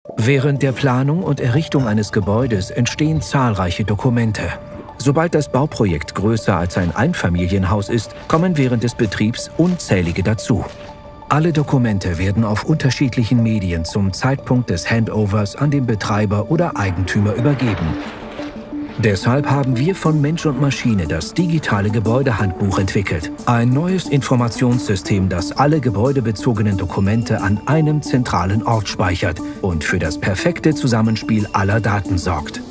Während der Planung und Errichtung eines Gebäudes entstehen zahlreiche Dokumente. Sobald das Bauprojekt größer als ein Einfamilienhaus ist, kommen während des Betriebs unzählige dazu. Alle Dokumente werden auf unterschiedlichen Medien zum Zeitpunkt des Handovers an den Betreiber oder Eigentümer übergeben. Deshalb haben wir von Mensch und Maschine das digitale Gebäudehandbuch entwickelt. Ein neues Informationssystem, das alle gebäudebezogenen Dokumente an einem zentralen Ort speichert und für das perfekte Zusammenspiel aller Daten sorgt.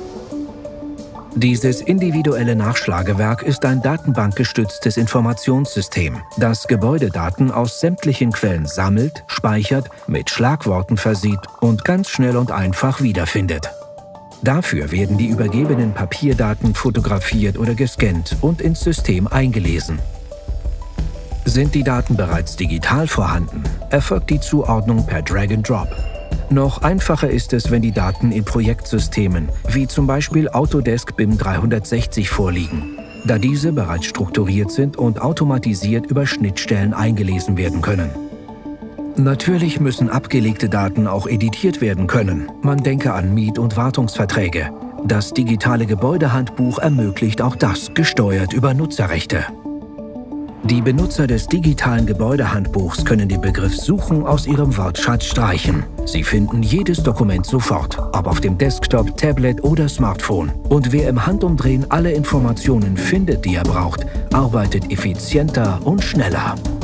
Dieses individuelle Nachschlagewerk ist ein datenbankgestütztes Informationssystem, das Gebäudedaten aus sämtlichen Quellen sammelt, speichert, mit Schlagworten versieht und ganz schnell und einfach wiederfindet. Dafür werden die übergebenen Papierdaten fotografiert oder gescannt und ins System eingelesen. Sind die Daten bereits digital vorhanden, erfolgt die Zuordnung per Drag and Drop. Noch einfacher ist es, wenn die Daten in Projektsystemen, wie zum Beispiel Autodesk BIM 360 vorliegen, da diese bereits strukturiert sind und automatisiert über Schnittstellen eingelesen werden können. Natürlich müssen abgelegte Daten auch editiert werden können. Man denke an Miet- und Wartungsverträge. Das digitale Gebäudehandbuch ermöglicht auch das, gesteuert über Nutzerrechte. Die Benutzer des digitalen Gebäudehandbuchs können den Begriff Suchen aus ihrem Wortschatz streichen. Sie finden jedes Dokument sofort, ob auf dem Desktop, Tablet oder Smartphone. Und wer im Handumdrehen alle Informationen findet, die er braucht, arbeitet effizienter und schneller.